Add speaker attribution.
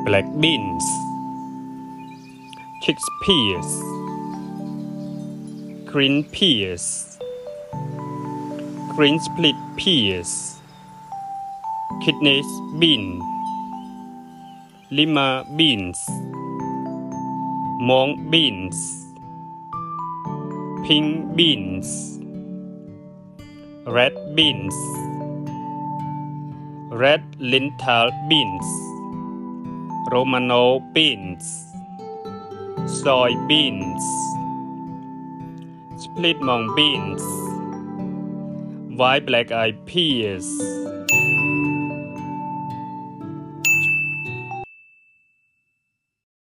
Speaker 1: black beans, chickpeas, green peas, green split peas, kidney beans, Lima Beans, Mung Beans, pink beans, red beans, red Lentils Beans, Romano Beans, Soy Beans, split Mung Beans, white black eyed peas.